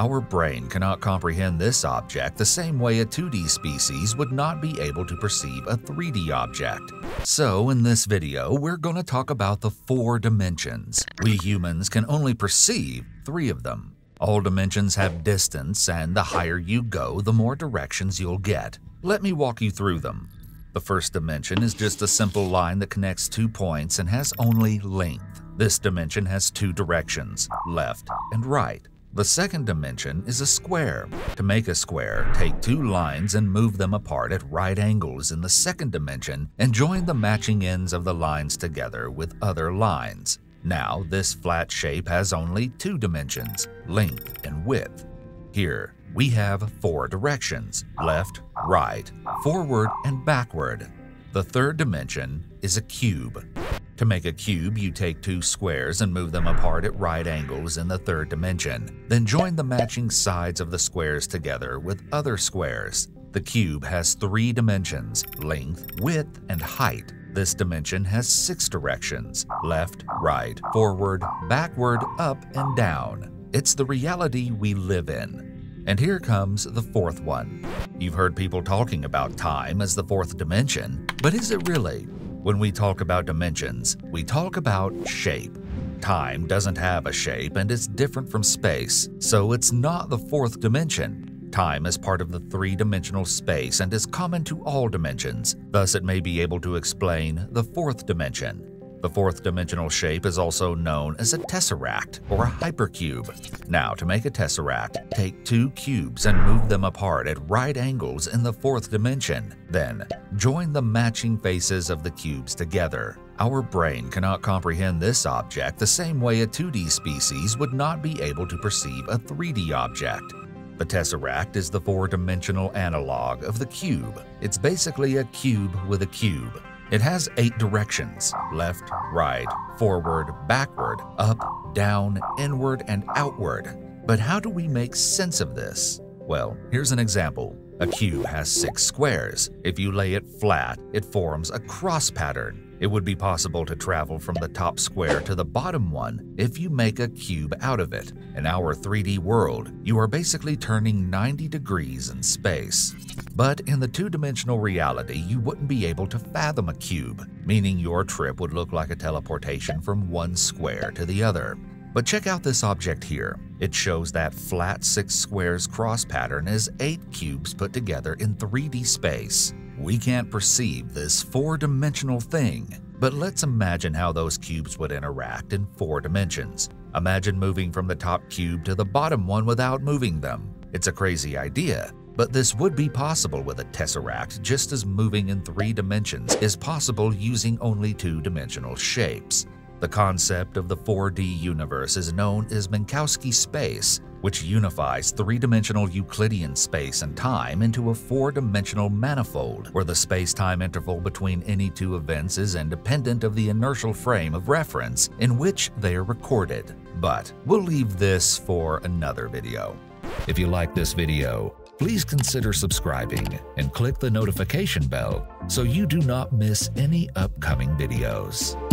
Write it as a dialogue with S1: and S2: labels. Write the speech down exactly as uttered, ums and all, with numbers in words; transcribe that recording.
S1: Our brain cannot comprehend this object the same way a two D species would not be able to perceive a three D object. So in this video, we're going to talk about the four dimensions. We humans can only perceive three of them. All dimensions have distance, and the higher you go, the more directions you'll get. Let me walk you through them. The first dimension is just a simple line that connects two points and has only length. This dimension has two directions, left and right. The second dimension is a square. To make a square, take two lines and move them apart at right angles in the second dimension and join the matching ends of the lines together with other lines. Now, this flat shape has only two dimensions, length and width. Here, we have four directions, left, right, forward, and backward. The third dimension is a cube. To make a cube, you take two squares and move them apart at right angles in the third dimension. Then join the matching sides of the squares together with other squares. The cube has three dimensions, length, width, and height. This dimension has six directions, left, right, forward, backward, up, and down. It's the reality we live in. And here comes the fourth one. You've heard people talking about time as the fourth dimension, but is it really? When we talk about dimensions, we talk about shape. Time doesn't have a shape and it's different from space, so it's not the fourth dimension. Time is part of the three-dimensional space and is common to all dimensions, thus it may be able to explain the fourth dimension. The fourth dimensional shape is also known as a tesseract or a hypercube. Now, to make a tesseract, take two cubes and move them apart at right angles in the fourth dimension. Then, join the matching faces of the cubes together. Our brain cannot comprehend this object the same way a two D species would not be able to perceive a three D object. The tesseract is the four-dimensional analog of the cube. It's basically a cube with a cube. It has eight directions, left, right, forward, backward, up, down, inward, and outward. But how do we make sense of this? Well, here's an example. A cube has six squares. If you lay it flat, it forms a cross pattern. It would be possible to travel from the top square to the bottom one if you make a cube out of it. In our three D world, you are basically turning ninety degrees in space. But in the two-dimensional reality, you wouldn't be able to fathom a cube, meaning your trip would look like a teleportation from one square to the other. But check out this object here. It shows that flat six squares cross pattern as eight cubes put together in three D space. We can't perceive this four-dimensional thing, but let's imagine how those cubes would interact in four dimensions. Imagine moving from the top cube to the bottom one without moving them. It's a crazy idea, but this would be possible with a tesseract, just as moving in three dimensions is possible using only two-dimensional shapes. The concept of the four D universe is known as Minkowski space, which unifies three-dimensional Euclidean space and time into a four-dimensional manifold, where the space-time interval between any two events is independent of the inertial frame of reference in which they are recorded. But we'll leave this for another video. If you like this video, please consider subscribing and click the notification bell so you do not miss any upcoming videos.